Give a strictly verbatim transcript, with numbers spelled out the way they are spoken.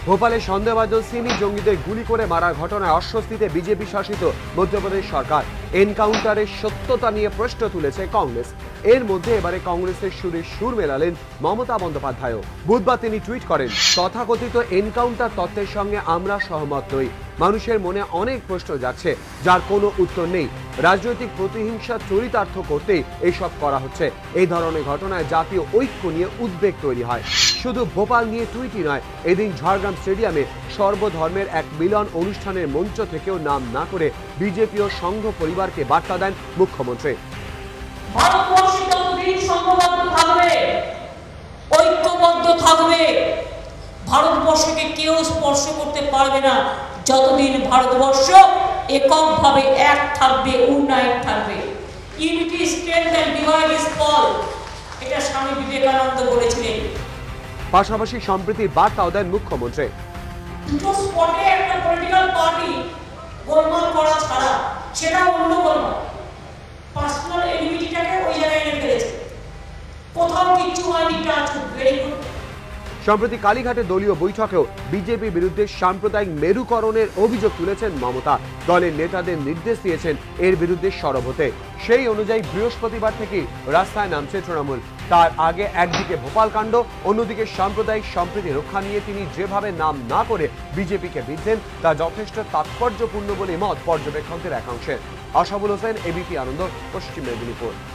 ভোপালে সন্দেহভাজন সিমি জঙ্গিদের গুলি করে মারার ঘটনায় অস্বস্তিতে বিজেপি শাসিত মধ্যপ্রদেশ সরকার। এনকাউন্টারের সত্যতা নিয়ে প্রশ্ন তুলেছে কংগ্রেস। এর মধ্যে এবারে কংগ্রেসের সুরে সুর মেলালেন মমতা বন্দ্যোপাধ্যায়ও। বুধবার তিনি টুইট করেন, তথাকথিত এনকাউন্টার তত্ত্বের সঙ্গে আমরা সহমত নই। মানুষের মনে অনেক প্রশ্ন যাচ্ছে, যার কোনো উত্তর নেই। রাজনৈতিক প্রতিহিংসা চরিতার্থ করতেই এসব করা হচ্ছে। এই ধরনের ঘটনায় জাতীয় ঐক্য নিয়ে উদ্বেগ তৈরি হয়। শুধু ভোপাল নিয়ে টুইটই নয়, এদিন ঝাড়গ্রাম স্টেডিয়ামে সর্বধর্মের এক মিলন অনুষ্ঠানের মঞ্চ থেকেও নাম না করে বিজেপি ও সংঘ পরিবারকে বার্তা দেন মুখ্যমন্ত্রী। ভারতবর্ষ যতদিন সংঘবদ্ধ থাকবে, ঐক্যবদ্ধ থাকবে, ভারতবর্ষকে কেউ স্পর্শ করতে পারবে না যতদিন ভারতবর্ষ এককভাবে এক থাকবে, উন্নয়ন থাকবে। Unity strength and divide is fall, এটা স্বামী বিবেকানন্দ বলেছিলেন। পাশাপাশি সম্প্রীতির বার্তাও দেন মুখ্যমন্ত্রী। দুটো স্পটে একটা পলিটিক্যাল পার্টি গোলমাল করা ছাড়া সেটা অন্য গোলমাল, পার্সোনাল এনিমিটিটাকে ওই জায়গায় এনে ফেলেছে। কোথাও কিচ্ছু হয়নি, টাচ ভেরি গুড। সম্প্রতি কালীঘাটে দলীয় বৈঠকেও বিজেপি বিরুদ্ধে সাম্প্রদায়িক মেরুকরণের অভিযোগ তুলেছেন মমতা। দলের নেতাদের নির্দেশ দিয়েছেন এর বিরুদ্ধে সরব হতে। সেই অনুযায়ী বৃহস্পতিবার থেকে রাস্তায় নামছে তৃণমূল। তার আগে একদিকে ভোপাল কাণ্ড, অন্যদিকে সাম্প্রদায়িক সম্প্রীতি রক্ষা নিয়ে তিনি যেভাবে নাম না করে বিজেপিকে বিধলেন তা যথেষ্ট তাৎপর্যপূর্ণ বলে মত পর্যবেক্ষকদের একাংশের। আশাবুল হোসেন, এবিপি আনন্দ, পশ্চিম মেদিনীপুর।